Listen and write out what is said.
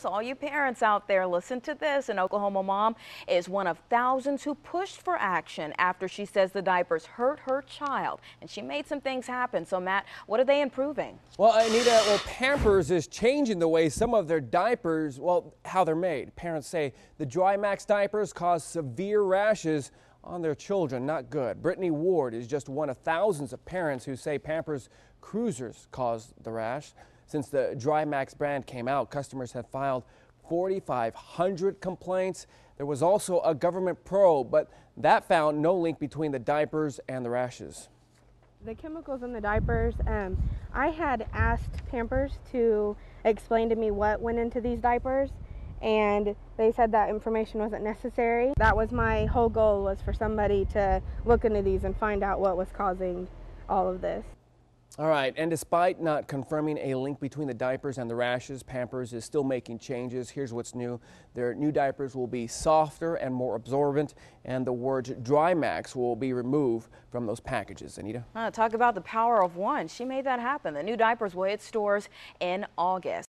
all you parents out there, listen to this. An Oklahoma mom is one of thousands who pushed for action after she says the diapers hurt her child. And she made some things happen. So, Matt, what are they improving? Well, Anita, Pampers is changing the way some of their diapers, how they're made. Parents say the Dry Max diapers cause severe rashes on their children. Not good. Brittany Ward is just one of thousands of parents who say Pampers Cruisers caused the rash. Since the Dry Max brand came out, customers have filed 4,500 complaints. There was also a government probe, but that found no link between the diapers and the rashes. The chemicals in the diapers, I had asked Pampers to explain to me what went into these diapers, and they said that information wasn't necessary. That was my whole goal, was for somebody to look into these and find out what was causing all of this. All right, and despite not confirming a link between the diapers and the rashes, Pampers is still making changes. Here's what's new. Their new diapers will be softer and more absorbent, and the words Dry Max will be removed from those packages. Anita? Talk about the power of one. She made that happen. The new diapers will hit stores in August.